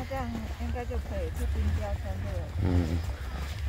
这样应该就可以去冰雕山这个。 嗯。